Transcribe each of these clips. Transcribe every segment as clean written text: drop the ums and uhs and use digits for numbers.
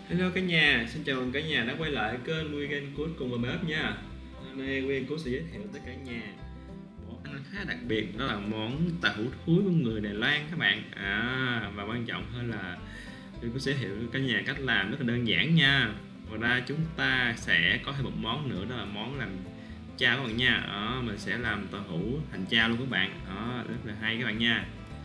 Hello cả nhà, xin chào mừng cả nhà đã quay lại kênh Weekend Cook cùng vào bếp nha. Hôm nay Weekend Cook sẽ giới thiệu tới cả nhà món ăn khá đặc biệt, đó là món tàu hũ thúi của người Đài Loan các bạn. Và quan trọng hơn là Weekend Cook sẽ giới thiệu cả nhà cách làm rất là đơn giản nha. Ngoài ra chúng ta sẽ có thêm một món nữa, đó là món làm chao các bạn nha. Mình sẽ làm tàu hũ thành chao luôn các bạn. Rất là hay các bạn nha.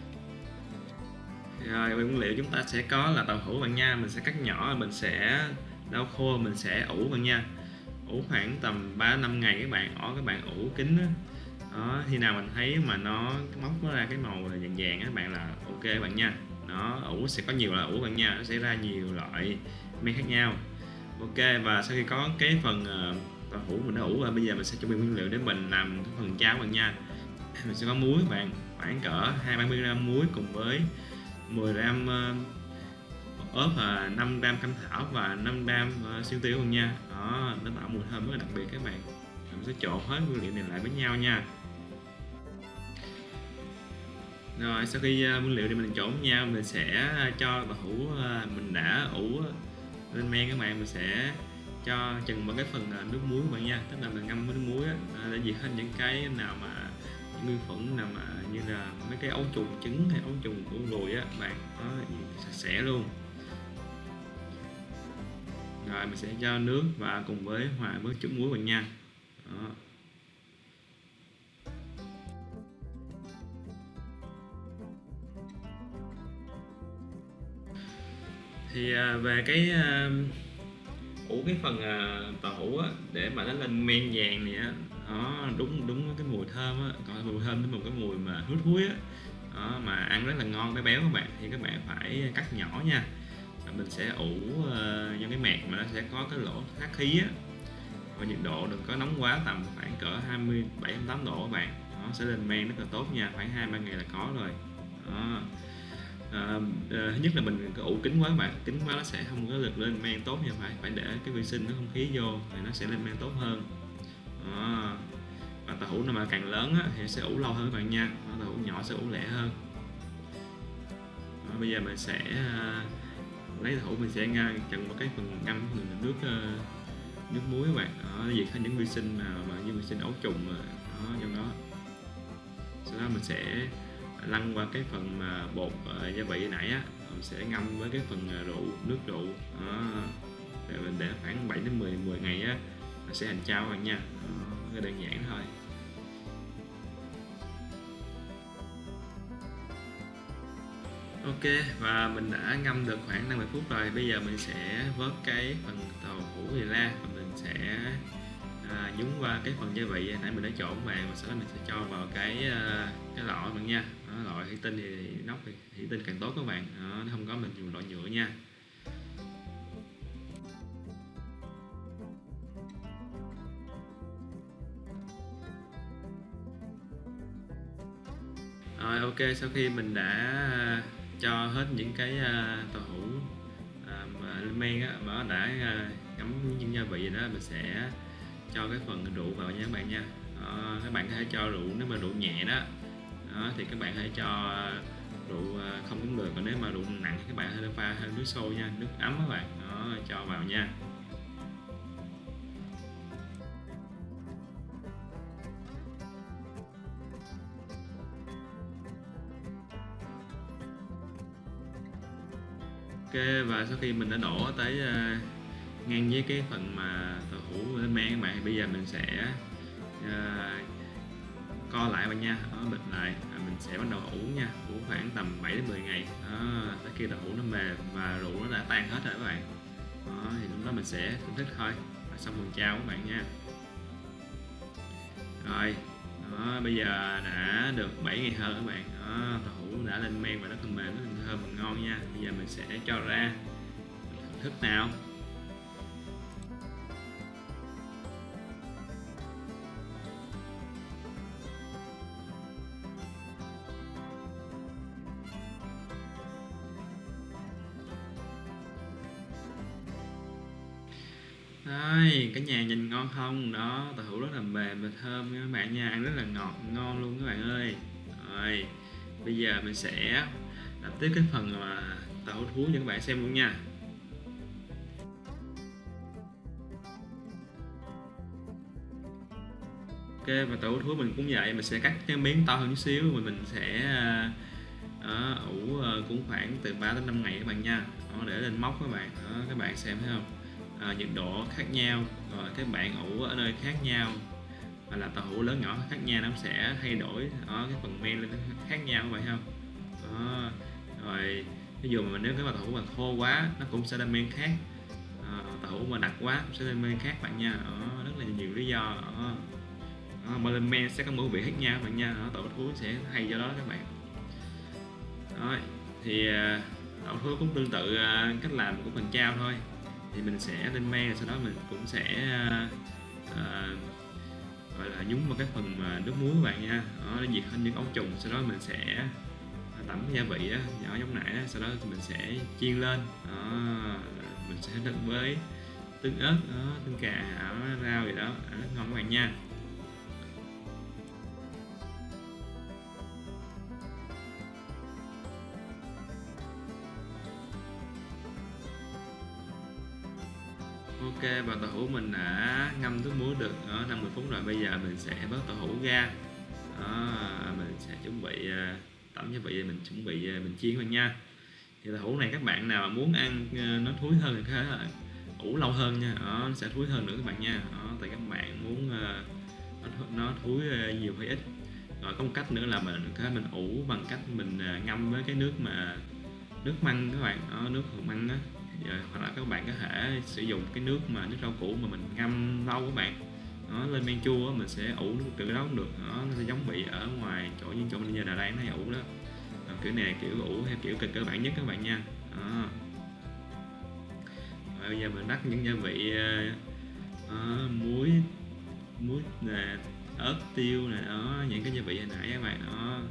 Rồi nguyên liệu chúng ta sẽ có là tàu hũ bạn nha, mình sẽ cắt nhỏ, mình sẽ lau khô, mình sẽ ủ bạn nha. Ủ khoảng tầm 3-5 ngày các bạn, các bạn ủ kín đó. Khi nào mình thấy mà nó móc nó ra cái màu là vàng vàng các bạn là ok các bạn nha. Nó ủ sẽ có nhiều loại ủ bạn nha, nó sẽ ra nhiều loại men khác nhau. Ok, và sau khi có cái phần tàu hũ mình đã ủ rồi, bây giờ mình sẽ chuẩn bị nguyên liệu để mình làm cái phần cháo bạn nha. Mình sẽ có muối các bạn, khoảng cỡ 230g muối cùng với 10g ớt, 5g cam thảo và 5g siêu tiêu luôn nha. Nó tạo mùi thơm rất là đặc biệt các bạn. Mình sẽ trộn hết nguyên liệu này lại với nhau nha. Rồi sau khi nguyên liệu này mình trộn với nhau, mình sẽ cho tàu hũ mình đã ủ lên men các bạn. Mình sẽ cho chừng vào cái phần nước muối các bạn nha, tức là mình ngâm với nước muối để diệt hết những cái nào mà những vi khuẩn nào mà như là mấy cái ấu trùng trứng hay ấu trùng của ruồi á bạn, nó sạch sẽ luôn. Rồi mình sẽ cho nước và cùng với hòa với chút muối bạn nha. Đó. Thì về cái ủ cái phần tàu hũ á, để mà nó lên men vàng này á, nó đúng đúng cái mùi thơm á, còn mùi thơm với một cái mùi mà hút thúi á, mà ăn rất là ngon béo béo các bạn, thì các bạn phải cắt nhỏ nha. Rồi mình sẽ ủ trong cái mẹt mà nó sẽ có cái lỗ thoát khí á, và nhiệt độ đừng có nóng quá, tầm khoảng cỡ 27-28 độ các bạn. Nó sẽ lên men rất là tốt nha, khoảng 2-3 ngày là có rồi. Đó. Thứ nhất là mình có ủ kín quá các bạn, kín quá nó sẽ không có được lên men tốt nha, phải để cái vi sinh, cái không khí vô thì nó sẽ lên men tốt hơn. Đó. Và tàu hũ nào mà càng lớn á, thì sẽ ủ lâu hơn các bạn nha. Tàu hũ nhỏ sẽ ủ lẹ hơn. Bây giờ mình sẽ lấy tàu hũ, mình sẽ chần một cái phần ngâm nước nước muối các bạn, diệt hết những vi sinh mà như vi sinh ấu trùng trong đó. Sau đó mình sẽ lăn qua cái phần mà bột gia vị nãy á, mình sẽ ngâm với cái phần rượu, nước rượu để mình để khoảng 7-10 ngày á, nó sẽ thành chao các bạn nha. Rất đơn giản thôi. Ok, và mình đã ngâm được khoảng 50 phút rồi. Bây giờ mình sẽ vớt cái phần tàu hũ này ra và mình sẽ nhúng qua cái phần gia vị nãy mình đã trộn vào, và sau đó mình sẽ cho vào cái lọ bạn nha. Lọ thủy tinh thì nóc thì thủy tinh càng tốt các bạn. Nó không có mình dùng lọ nhựa nha. Rồi ok, sau khi mình đã cho hết những cái tàu hũ mà lên men á, mà nó đã ngấm những gia vị đó, mình sẽ cho cái phần rượu vào nha các bạn nha. Các bạn có thể cho rượu, nếu mà rượu nhẹ đó, thì các bạn hãy cho rượu không cũng được, còn nếu mà rượu nặng thì các bạn hãy pha thêm nước sôi nha, nước ấm các bạn. Cho vào nha. Ok, và sau khi mình đã đổ tới ngang với cái phần mà tàu hũ lên men các bạn, bây giờ mình sẽ co lại bạn nha, bịt lại, mình sẽ bắt đầu ủ nha, ủ khoảng tầm 7-10 ngày tới khi tàu hũ nó mềm và rượu nó đã tan hết rồi các bạn. Thì lúc đó mình sẽ thưởng thức thôi, và xong phần chao các bạn nha. Rồi bây giờ đã được 7 ngày hơn các bạn. Tàu hũ đã lên men và rất là mềm, rất là thơm và ngon nha. Bây giờ mình sẽ cho ra thưởng thức nào. Đây, cả nhà nhìn ngon không? Đó, tàu hũ rất là mềm và thơm nha các bạn nha, ăn rất là ngọt, ngon luôn các bạn ơi. Rồi, bây giờ mình sẽ làm tiếp cái phần mà tàu hũ thúi cho các bạn xem luôn nha. Ok, và tàu hũ thúi mình cũng vậy, mình sẽ cắt cái miếng to hơn chút xíu và mình sẽ ủ cũng khoảng từ 3 đến 5 ngày các bạn nha. Đó, để lên móc các bạn. Đó, các bạn xem thấy không? Nhiệt độ khác nhau, rồi các bạn ủ ở nơi khác nhau, hoặc là tàu hũ lớn nhỏ khác nhau, nó sẽ thay đổi ở cái phần men lên khác nhau các bạn không? Đó. Rồi ví dụ mà nếu cái tàu hũ mà khô quá nó cũng sẽ lên men khác, tàu hũ mà đặc quá cũng sẽ lên men khác bạn nha. Đó, rất là nhiều lý do. Đó. Mỗi lên men sẽ có mỗi vị khác nhau bạn nha. Đó, tàu hũ sẽ hay do đó các bạn. Đó, thì tàu hũ cũng tương tự cách làm của phần trao thôi, thì mình sẽ lên men, sau đó mình cũng sẽ gọi là nhúng vào cái phần mà nước muối các bạn nha. Đó, để diệt hết những ấu trùng, sau đó mình sẽ tẩm gia vị á, nhỏ giống nãy đó, sau đó thì mình sẽ chiên lên. Đó, mình sẽ đựng với tương ớt, đó, tương cà, rau gì đó, rất ngon các bạn nha. Ok, và tàu hũ mình đã ngâm nước muối được 50 phút rồi, bây giờ mình sẽ vớt tàu hũ ra. Đó, mình sẽ chuẩn bị tẩm gia vị, mình chuẩn bị mình chiên bạn nha. Thì tàu hũ này các bạn nào muốn ăn nó thúi hơn thì có thể là ủ lâu hơn nha. Đó, nó sẽ thúi hơn nữa các bạn nha. Đó, tại các bạn muốn nó thúi nhiều hay ít. Rồi có một cách nữa là mình ủ bằng cách mình ngâm với cái nước mà nước măng các bạn. Đó, nước măng á. Hoặc là các bạn có thể sử dụng cái nước rau củ mà mình ngâm lâu các bạn. Đó, lên men chua á, mình sẽ ủ nước từ đó cũng được. Đó, nó sẽ giống bị ở ngoài chỗ như chỗ bây giờ đây nó hay ủ đó. Kiểu này kiểu ủ theo kiểu cơ bản nhất các bạn nha. Đó. Rồi bây giờ mình rắc những gia vị muối nè, ớt, tiêu nè, đó, những cái gia vị hồi nãy các bạn.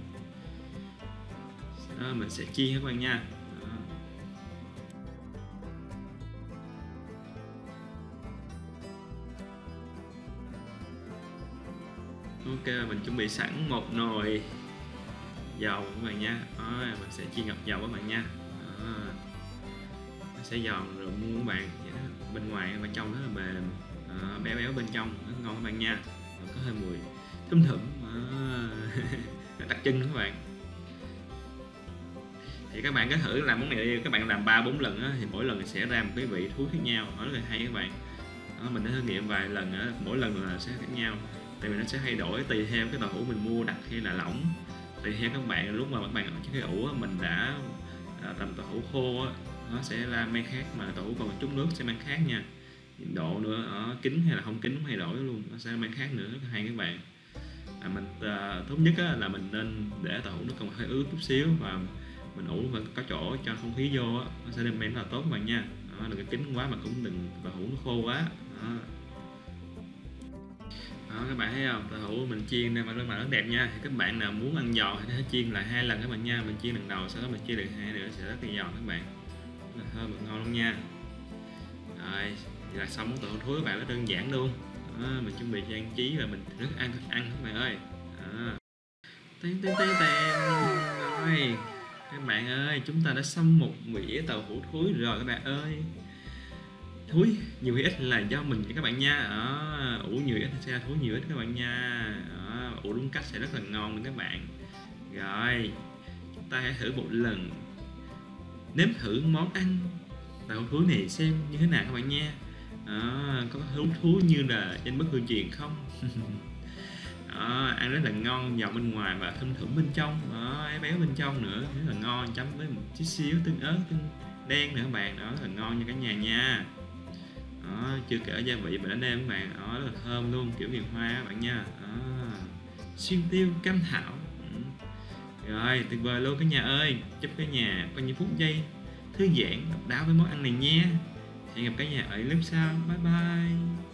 Đó, mình sẽ chiên các bạn nha. Đó. Ok, mình chuẩn bị sẵn một nồi dầu các bạn nha. Đó, mình sẽ chiên ngập dầu các bạn nha. Đó. Nó sẽ giòn rồi mua các bạn vậy đó. Bên ngoài bên trong rất là mềm, béo béo bên trong rất ngon các bạn nha. Rồi có hơi mùi thum thủm đặc trưng các bạn. Thì các bạn có thử làm món này đi, các bạn làm 3-4 lần á, thì mỗi lần sẽ ra một cái vị thúi khác nhau, nó rất là hay các bạn. Đó, mình đã thử nghiệm vài lần á, mỗi lần là sẽ khác nhau, tại vì nó sẽ thay đổi tùy theo cái tàu hũ mình mua đặc hay là lỏng, tùy theo các bạn lúc mà các bạn ở trước khi ủ á, mình đã tầm tàu hũ khô á, nó sẽ ra men khác, mà tàu hũ còn một chút nước sẽ men khác nha. Nhiệt độ nữa, ở kính hay là không kính thay đổi luôn, nó sẽ men khác nữa, rất là hay các bạn. Mình tốt nhất á, là mình nên để tàu hũ nó còn hơi ướt chút xíu, và mình ủ và có chỗ cho không khí vô á, nó sẽ đem men rất là tốt các bạn nha. Đó, đừng có kín quá mà cũng đừng tàu hũ nó khô quá. Đó. Đó, các bạn thấy không, tàu hũ mình chiên nên mà rất đẹp nha. Thì các bạn nào muốn ăn giòn thì hãy chiên lại 2 lần các bạn nha. Mình chiên lần đầu, sau đó mình chiên lần 2 nữa sẽ rất là giòn các bạn, rất là thơm và ngon luôn nha. Rồi, vậy là xong món tàu hũ thúi các bạn, rất đơn giản luôn. Đó, mình chuẩn bị trang trí và mình rất ăn các bạn ơi. Đó. Tên tên tên tên. Rồi, các bạn ơi, chúng ta đã xong một đĩa tàu hũ thúi rồi các bạn ơi. Thúi nhiều hay ít là do mình các bạn nha. Đó, ủ nhiều ít sẽ thúi nhiều ít các bạn nha. Đó, ủ đúng cách sẽ rất là ngon luôn các bạn. Rồi, chúng ta hãy thử một lần, nếm thử món ăn tàu hũ thúi này xem như thế nào các bạn nha. Đó, có hứng thú như là trên bức hương truyền không? Đó, ăn rất là ngon, giòn bên ngoài và thơm thủm bên trong, đó, béo bên trong nữa, rất là ngon, chấm với một chút xíu tương ớt, tương đen nữa các bạn. Đó, rất là ngon nha cả nhà nha. Đó, chưa kể gia vị mình đã nêm các bạn, đó, rất là thơm luôn, kiểu miền Hoa các bạn nha. Đó, xuyên tiêu cam thảo. Rồi, tuyệt vời luôn cả nhà ơi. Chúc cả nhà có những phút giây thư giãn độc đáo với món ăn này nha. Hẹn gặp cả nhà ở clip sau, bye bye.